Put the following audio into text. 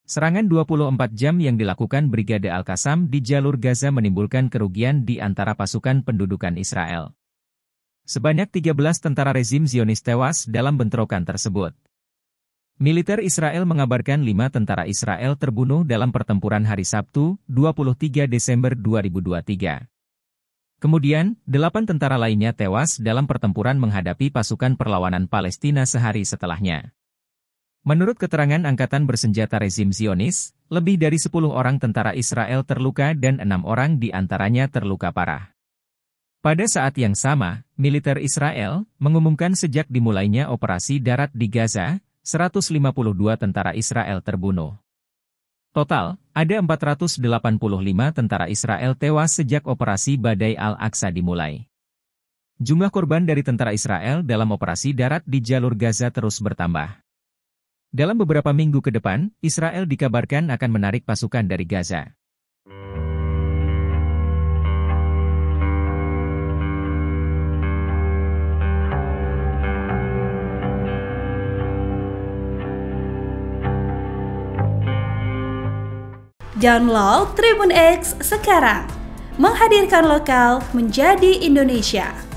Serangan 24 jam yang dilakukan Brigade Al-Qassam di jalur Gaza menimbulkan kerugian di antara pasukan pendudukan Israel. Sebanyak 13 tentara rezim Zionis tewas dalam bentrokan tersebut. Militer Israel mengabarkan 5 tentara Israel terbunuh dalam pertempuran hari Sabtu, 23 Desember 2023. Kemudian, 8 tentara lainnya tewas dalam pertempuran menghadapi pasukan perlawanan Palestina sehari setelahnya. Menurut keterangan Angkatan Bersenjata rezim Zionis, lebih dari 10 orang tentara Israel terluka dan 6 orang di antaranya terluka parah. Pada saat yang sama, militer Israel mengumumkan sejak dimulainya operasi darat di Gaza, 152 tentara Israel terbunuh. Total, ada 485 tentara Israel tewas sejak operasi Badai Al-Aqsa dimulai. Jumlah korban dari tentara Israel dalam operasi darat di jalur Gaza terus bertambah. Dalam beberapa minggu ke depan, Israel dikabarkan akan menarik pasukan dari Gaza. Download Tribun X sekarang, menghadirkan lokal menjadi Indonesia.